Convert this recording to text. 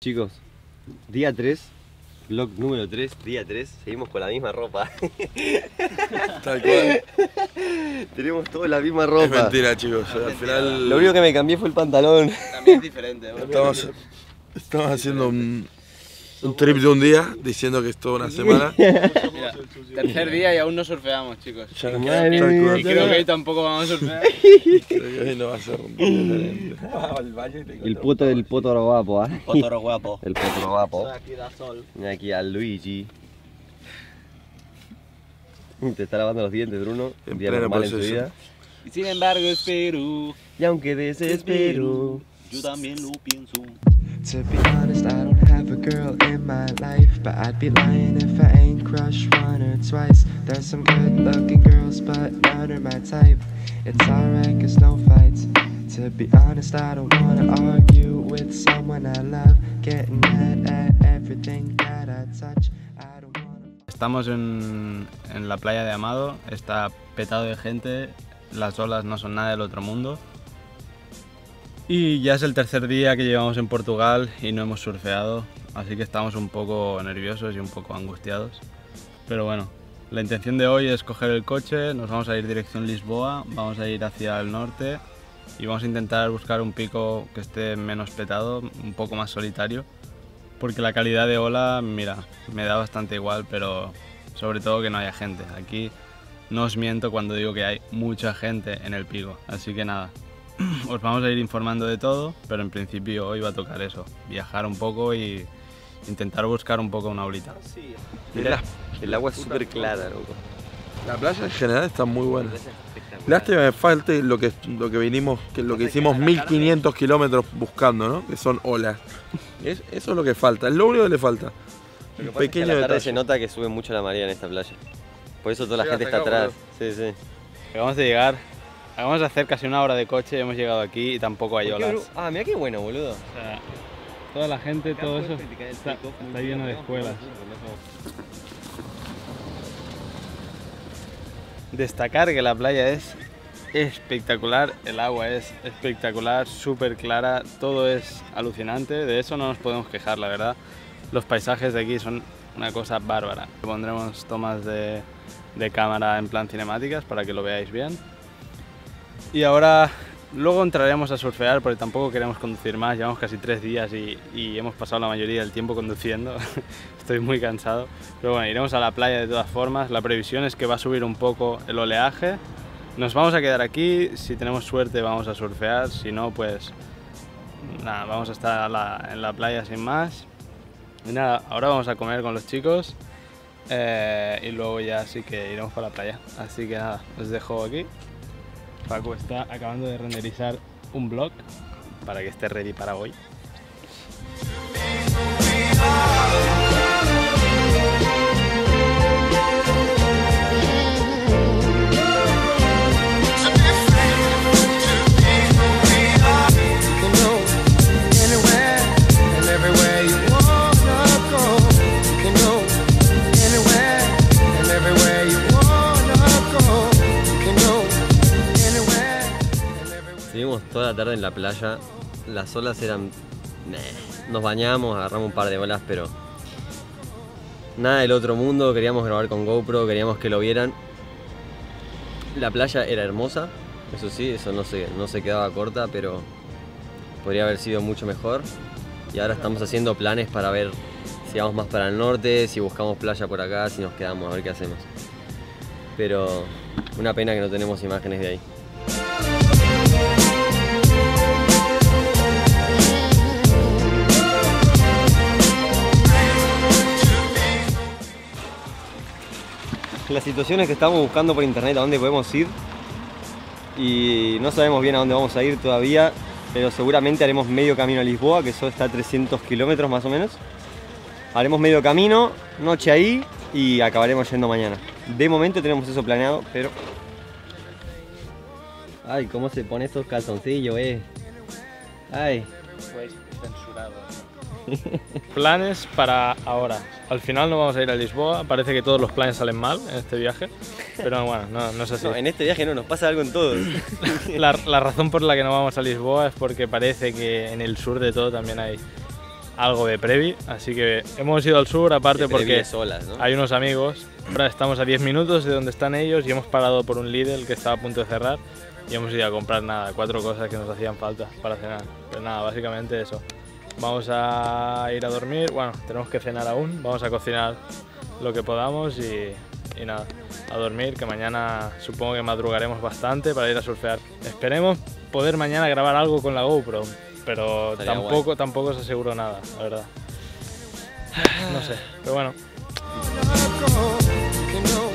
Chicos, día 3, vlog número 3, día 3, seguimos con la misma ropa. Tal cual. Tenemos todos la misma ropa. Es mentira, chicos, al final... Lo único que me cambié fue el pantalón. También es diferente. Estamos haciendo un trip de un día, diciendo que es toda una semana. Mira, tercer día y aún no surfeamos, chicos. Ya no Madre tal mía, cual. Y creo que hoy tampoco vamos a surfear. Creo que hoy no va a ser un día diferente. El potro guapo, ¿eh? Potoro guapo. El potro guapo. Aquí da sol. Mira aquí a Luigi. Te está lavando los dientes, Bruno. En Un día pleno normal en su proceso. vida. Y sin embargo espero. Y aunque desespero. Yo también lo pienso. To be honest, I don't have a girl in my life, but I'd be lying if I ain't crushed one or twice. There's some good looking girls, but none are my type. It's alright, cause no fights. To be honest, I don't wanna argue with someone I love. Getting mad at everything that I touch. I don't wanna... Estamos en la playa de Amado, está petado de gente, las olas no son nada del otro mundo. Y ya es el tercer día que llevamos en Portugal y no hemos surfeado, así que estamos un poco nerviosos y un poco angustiados. Pero bueno, la intención de hoy es coger el coche, nos vamos a ir dirección Lisboa, vamos a ir hacia el norte y vamos a intentar buscar un pico que esté menos petado, un poco más solitario, porque la calidad de ola, mira, me da bastante igual, pero sobre todo que no haya gente. Aquí no os miento cuando digo que hay mucha gente en el pico, así que nada. Os vamos a ir informando de todo, pero en principio hoy va a tocar eso, viajar un poco y intentar buscar un poco una olita. Mira, el agua es súper clara, loco. La playa en general está muy buena. Lástima que falte lo que vinimos, lo que hicimos 1500 kilómetros buscando, ¿no? Que son olas. Eso es lo que falta, es lo único que le falta. Un pequeño a la tarde detalle. se nota que sube mucho la marea en esta playa. Por eso toda la Llega gente hasta está acá, atrás. Sí, sí. Acabamos de llegar, acabamos de hacer casi una hora de coche y hemos llegado aquí y tampoco hay olas. Ah, mira qué bueno, boludo. O sea, toda la gente, todo eso está lleno de escuelas. Destacar que la playa es espectacular, el agua es espectacular, súper clara, todo es alucinante, de eso no nos podemos quejar, la verdad. Los paisajes de aquí son una cosa bárbara. Pondremos tomas de cámara en plan cinemáticas para que lo veáis bien. Y ahora, luego entraremos a surfear porque tampoco queremos conducir más, llevamos casi 3 días y hemos pasado la mayoría del tiempo conduciendo. Estoy muy cansado, pero bueno, iremos a la playa de todas formas. La previsión es que va a subir un poco el oleaje. Nos vamos a quedar aquí, si tenemos suerte vamos a surfear, si no pues nada, vamos a estar en la playa sin más. Y nada, ahora vamos a comer con los chicos y luego ya sí que iremos para la playa. Así que nada, os dejo aquí. Paco está acabando de renderizar un vlog para que esté ready para hoy. Estuvimos toda la tarde en la playa, las olas eran... Nos bañamos, agarramos un par de olas, pero... Nada del otro mundo, queríamos grabar con GoPro, queríamos que lo vieran. La playa era hermosa, eso sí, eso no se quedaba corta, pero... Podría haber sido mucho mejor. Y ahora estamos haciendo planes para ver si vamos más para el norte, si buscamos playa por acá, si nos quedamos, a ver qué hacemos. Pero... Una pena que no tenemos imágenes de ahí. La situación es que estamos buscando por internet a dónde podemos ir y no sabemos bien a dónde vamos a ir todavía, pero seguramente haremos medio camino a Lisboa, que eso está a 300 kilómetros más o menos. Haremos medio camino, noche ahí y acabaremos yendo mañana. De momento tenemos eso planeado, pero... Ay, cómo se pone esos calzoncillos, Ay. Pues censurado. Planes para ahora. Al final no vamos a ir a Lisboa, parece que todos los planes salen mal en este viaje, pero bueno, no es así. No, en este viaje no, nos pasa algo en todos. La razón por la que no vamos a Lisboa es porque parece que en el sur de todo también hay algo de Previ, así que hemos ido al sur aparte Que Previ porque es olas, ¿no? hay unos amigos. Ahora estamos a 10 minutos de donde están ellos y hemos parado por un Lidl que estaba a punto de cerrar y hemos ido a comprar nada, 4 cosas que nos hacían falta para cenar. Pero nada, básicamente eso. Vamos a ir a dormir, bueno, tenemos que cenar aún, vamos a cocinar lo que podamos y nada, a dormir, que mañana supongo que madrugaremos bastante para ir a surfear. Esperemos poder mañana grabar algo con la GoPro, pero Estaría tampoco os aseguro nada, la verdad. No sé, pero bueno. You can go